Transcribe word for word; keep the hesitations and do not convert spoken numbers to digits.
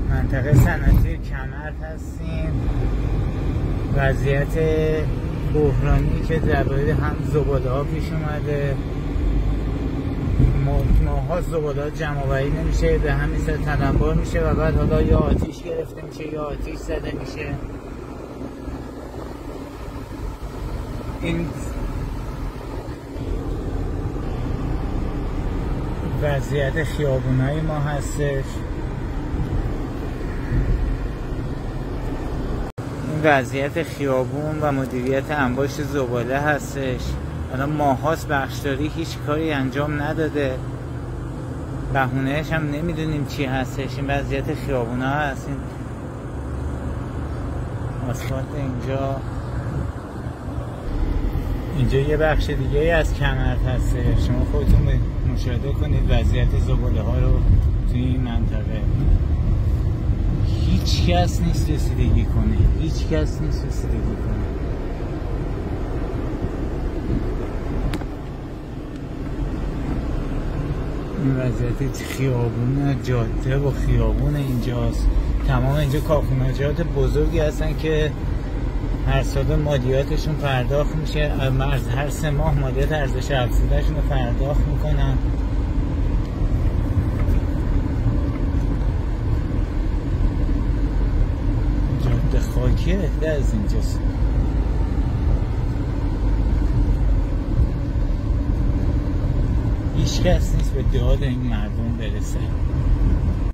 منطقه صنعتی کمرد هستیم. وضعیت بحرانی که درباره هم زباله ها پیش اومده، ماها زباله ها جمع آوری نمیشه، به همین سر تنبار میشه و بعد حالا یا آتیش گرفته میشه یا آتیش زده میشه. این وضعیت خیابونای ما هستش. این وضعیت خیابون و مدیریت انباش زباله هستش. الان ماهاست بخشداری هیچ کاری انجام نداده، بهونهش هم نمیدونیم چی هستش. این وضعیت خیابون ها هست. این آسفالت اینجا اینجا یه بخش دیگه از کمرد هستش. شما خودتون مشاهده کنید وضعیت زباله ها رو توی این منطقه. هیچ کس نیست رسیدگی کنه، هیچ کس نیست رسیدگی کنه. این وضعیت خیابون جاده و خیابون اینجاست. تمام اینجا کارخونجات بزرگی هستن که هر سال مالیاتشون پرداخت میشه. هر سه ماه مالیات ارزش افزودهشون رو پرداخت میکنن. جاده خاکی اهده از اینجاست. هیچ کس نیست به داد این مردم برسه.